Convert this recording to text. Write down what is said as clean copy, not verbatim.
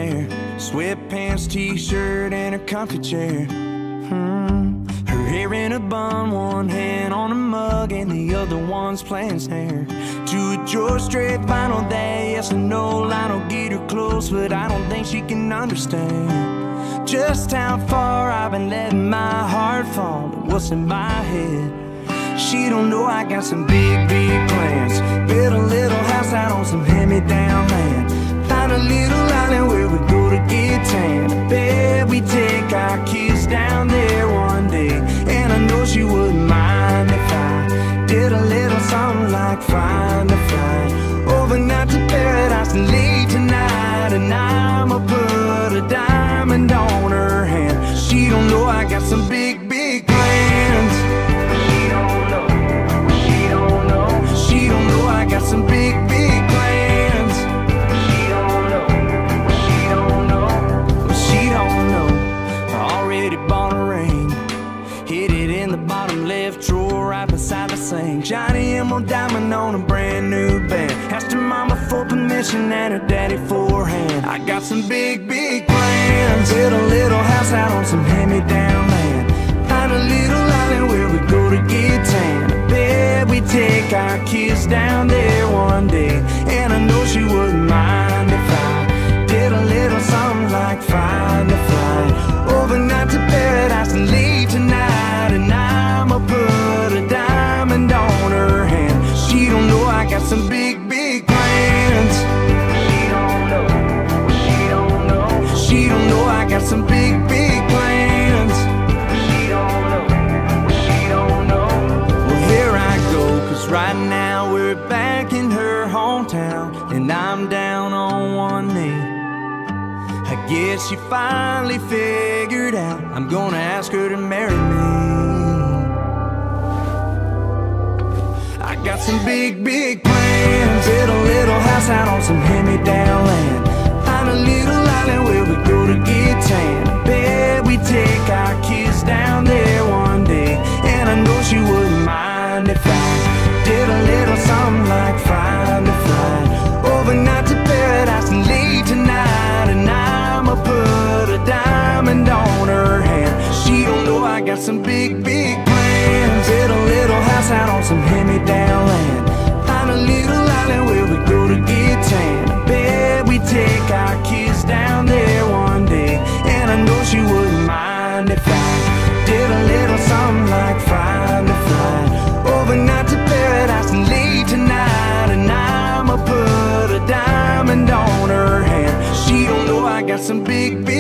hair, sweatpants, t-shirt, and her comfy chair. Her hair in a bun, one hand on a mug, and the other one's playing snare to a George Strait vinyl that yes or no line will get her close, but I don't think she can understand just how far I've been letting my heart fall to what's in my head. She don't know I got some big, big plans. Build a little house out on some hand-me-down land. Find a little island where we go to get tan. I bet we take our kids down there one day, and I know she wouldn't mind if I did a little something like find a flight overnight to paradise and leave tonight. And I'ma put a diamond on her hand. She don't know I got some big, big plans. She don't know, she don't know, she don't know I got some big, big plans. She don't know, she don't know, she don't know. I already bought a ring, hid it in the bottom left drawer right beside the sink. Johnny Emerald diamond on a brand new band. Asked her mama for permission and her daddy for a hand. I got some big, big plans. Build a little house out on some hand-me-down land. Find a little island where we go to get tan. I bet we take our kids down there one day, and I know she wouldn't mind if I did a little something like find a flight overnight to paradise and leave tonight. And I'ma put a diamond on her hand. She don't know I got some big, big plans. She don't know, she don't know, she don't know I got some big, big plans. She don't know, she don't know. Well, here I go, 'cause right now we're back in her hometown, and I'm down on one knee. I guess she finally figured out I'm gonna ask her to marry me. I got some big, big plans. Build a little house out on some hand-me-down land. Find a little island where we go to get tan. I bet we take our kids down there one day, and I know she wouldn't mind if I did a little something like find a flight overnight to paradise and leave tonight. And I'ma put a diamond on her hand. She don't know I got some big, big plans. She don't know, she don't know, she don't know I got some big, big plans. I got some big, big plans. Build a little house out on some hand-me-down land. Find a little island where we go to get tan. I bet we take our kids down there one day, and I know she wouldn't mind if I did a little something like find a flight overnight to paradise and leave tonight. And I'ma put a diamond on her hand. She don't know I got some big, big plans. She don't know I got some big, big plans. Build a little house out on some hand-me-down land. Find a little island where we go to get tan. I bet we take our kids down there one day, and I know she wouldn't mind if I did a little something like find a flight overnight to paradise and leave tonight. And I'ma put a diamond on her hand. She don't know I got some big, big